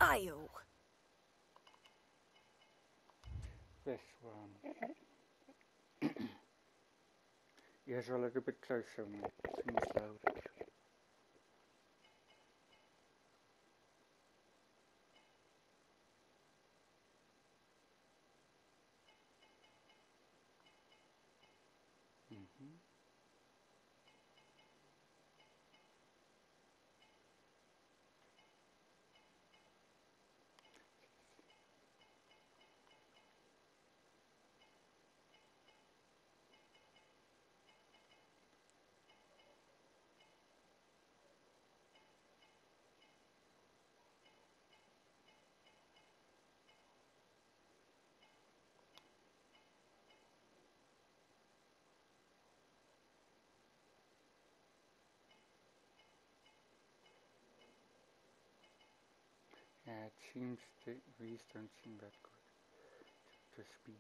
Io. This one. Yes, a little bit closer, mate. Seems loud. Yeah, it seems the wheels don't seem that good to speed.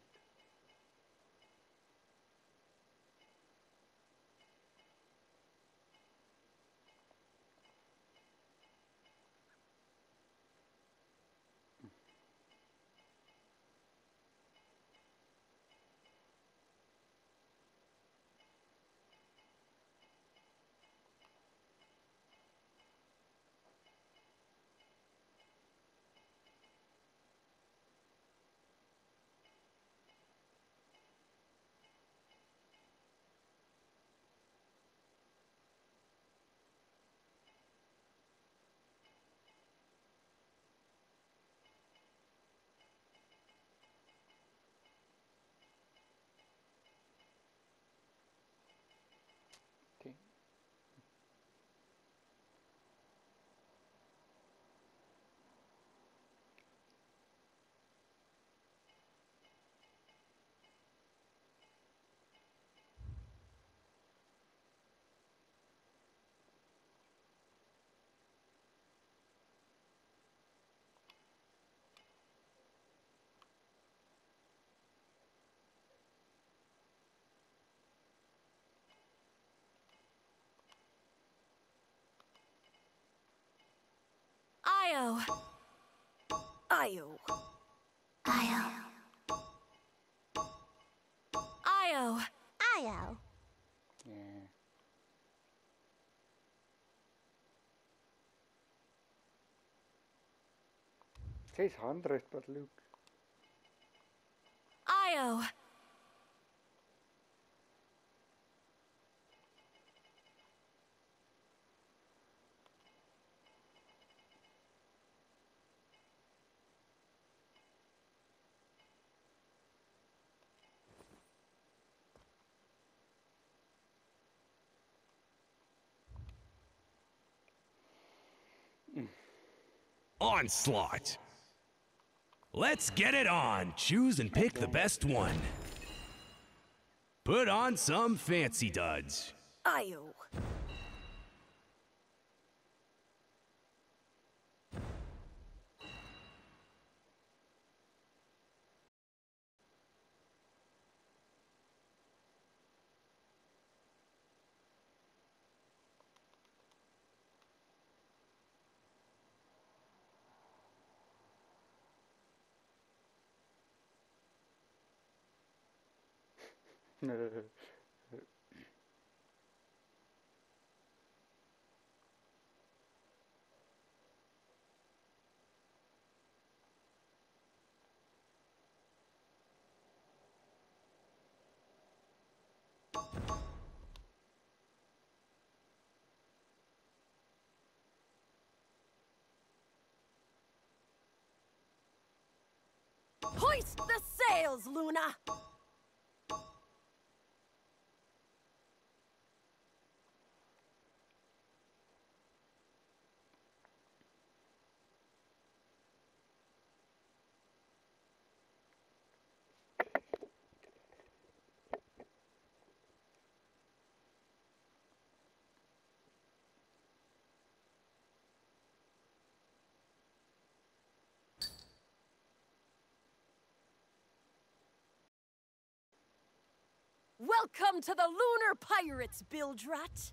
Okay. Io. Io. Io. Io. Io. Yeah. It says 100, but look. Io. Onslaught! Let's get it on! Choose and pick the best one. Put on some fancy duds. Io. Hoist the sails, Luna! Welcome to the Lunar Pirates, Bildrat!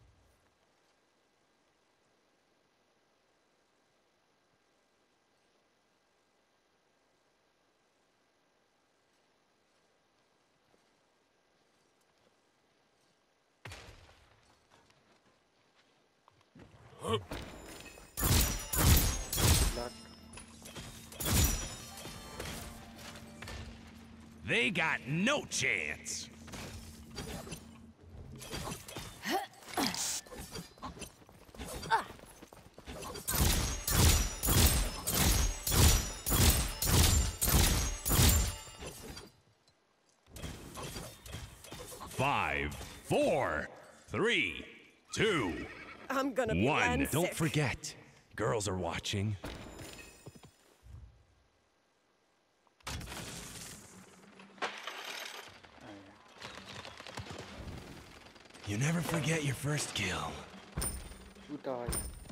Last. They got no chance. Five, 4, 3, 2, I'm gonna be 1. Don't sick. forget, girls are watching. You never forget your first kill. You die.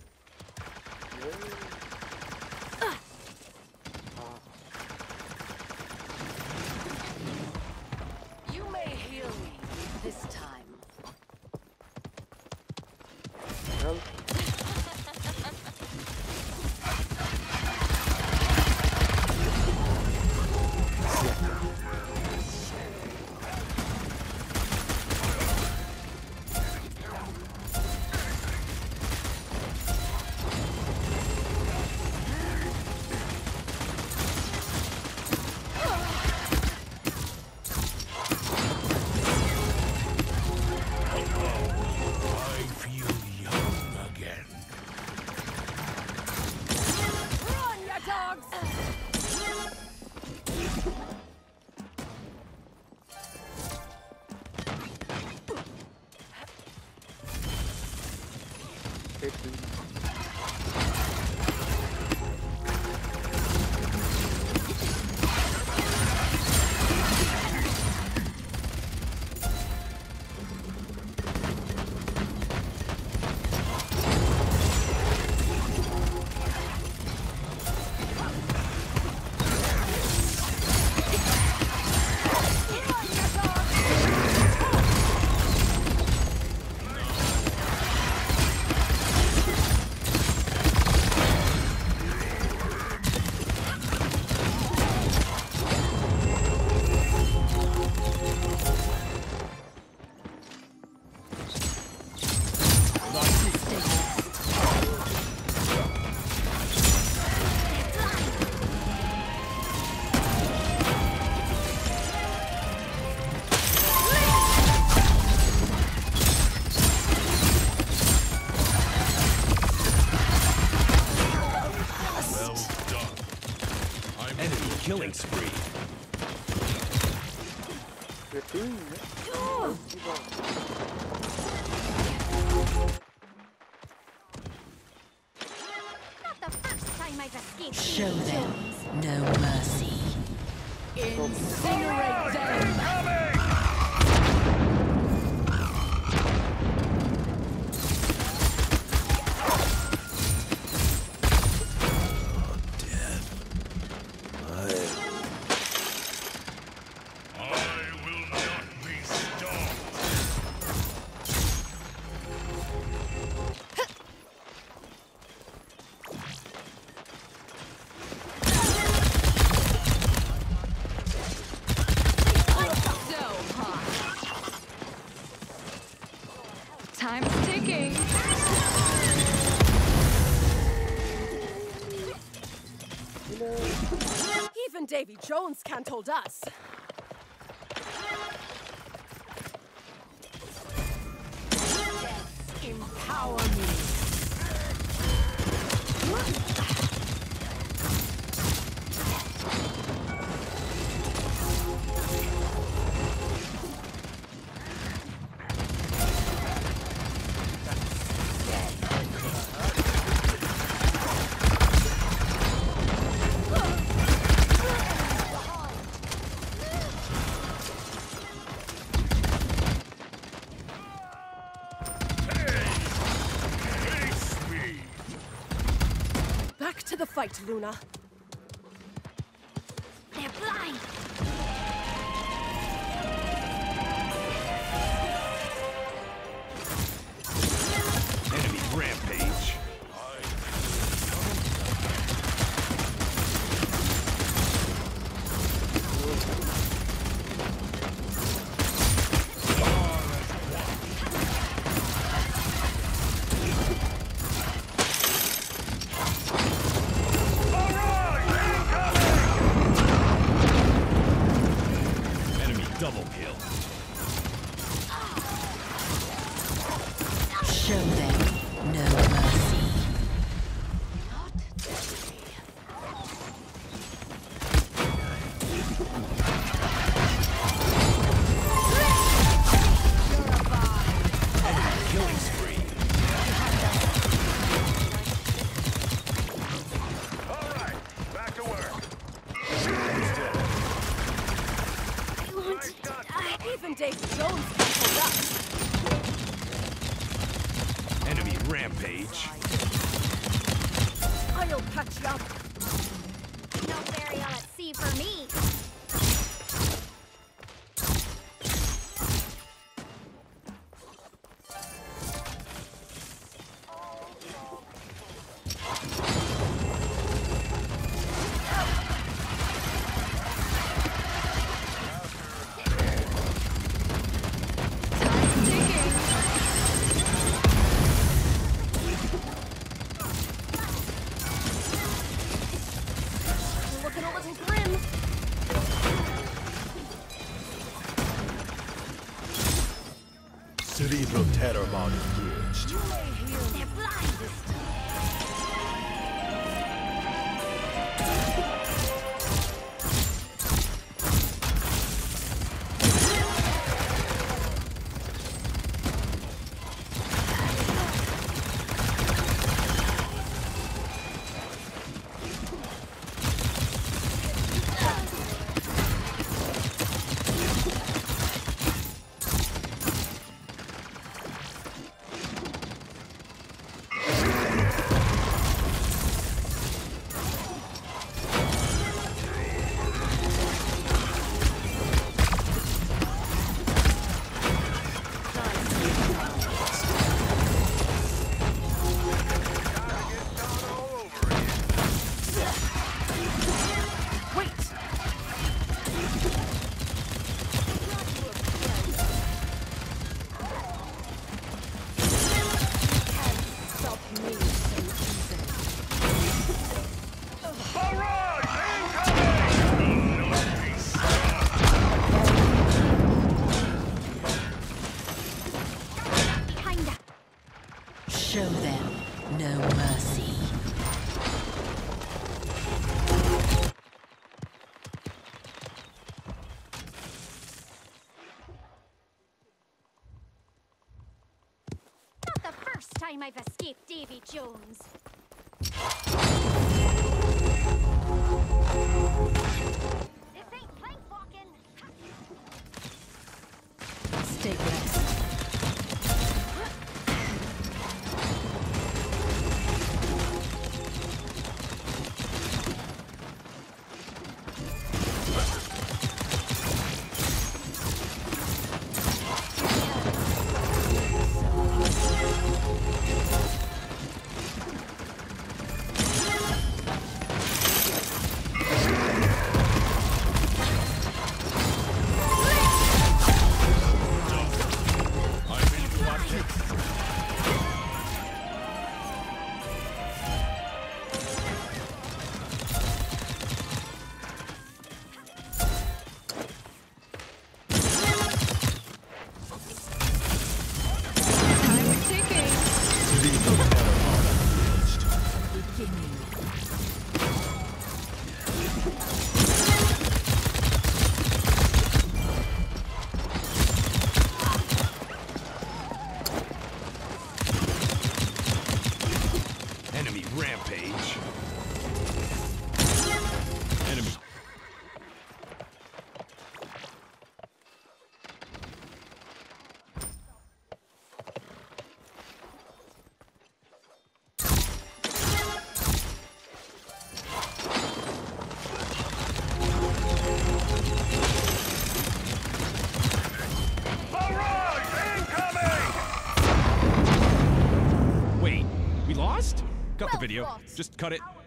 You may heal me this time. Well, I feel young again. Run, ya dogs! hit me. Well done. Enemy killing spree. You're doing it. Not the first time I've escaped. Show them no mercy. Incinerate them! I will not be stopped. So hot. Time's ticking. Even Davy Jones can't hold us. Empower me. Back to the fight, Luna. They're blind. Enemy rampage. Show them no mercy. Not deadly. Killing spree. All right, back to work. I want to die. Even Dave Jones can hold up. Enemy rampage. I'll catch you up. No burial at sea for me. Time's ticking. Looking a little grim. Cerebral terror mod engaged. They're blind. Behind that. Show them no mercy. Not the first time I've escaped Davy Jones. This ain't plank walking. Stay blessed. Time's ticking. Cerebral terror mod engaged. Beginning. Enemy rampage. Enemy. Wait, we lost? Cut the Well video. fought. Just cut it.